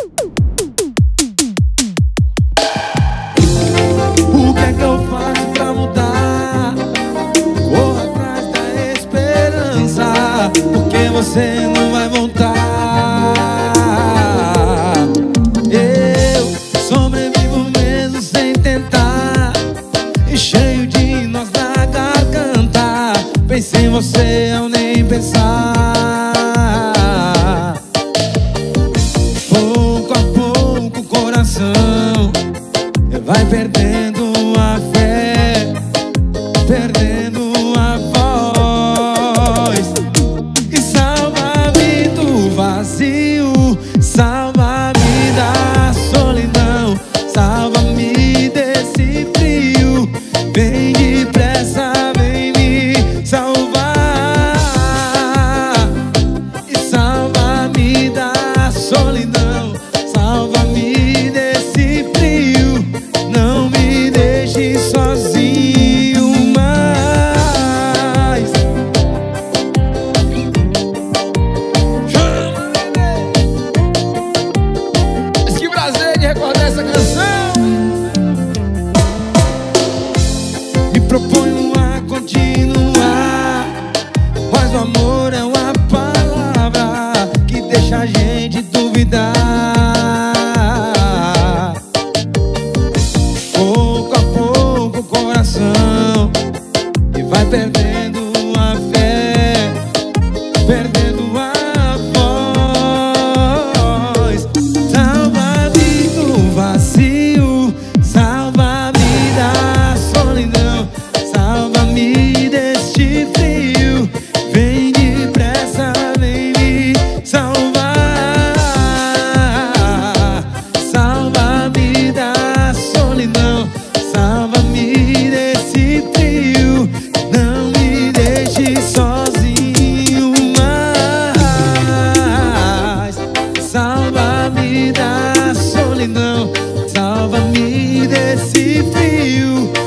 O que é que eu faço pra mudar? Corro atrás da esperança, porque você não vai voltar. Eu sobrevivo mesmo sem tentar, e cheio de nós na garganta. Pensei em você ao nem pensar. Pouco a pouco o coração vai perdendo a fé, perdendo a voz. E salva-me do vazio, salva-me da solidão, salva-me desse frio. Vem depressa, vem me salvar. E salva-me da solidão, salva-me desse frio. Não me deixe sozinho mais. Mas que prazer de recordar essa canção. Me proponho a continuar, mas o amor é uma palavra que deixa a gente duvidar. Pouco a pouco o coração e vai perdendo a fé, perdendo a voz. Salva-me do vazio, salva-me da solidão, salva-me deste frio. Vem depressa, vem me salvar. Salva-me da solidão, salva-me desse frio. Não me deixe sozinho mais. Salva-me da solidão, salva-me desse frio.